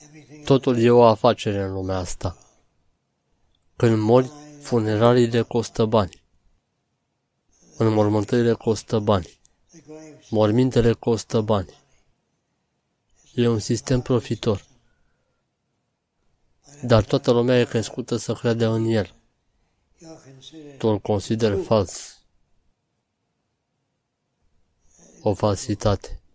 Totul e o afacere în lumea asta. Când mori, funeraliile costă bani. Înmormântările costă bani. Mormintele costă bani. E un sistem profitor. Dar toată lumea e crescută să crede în el. Tu îl consideri fals. O falsitate.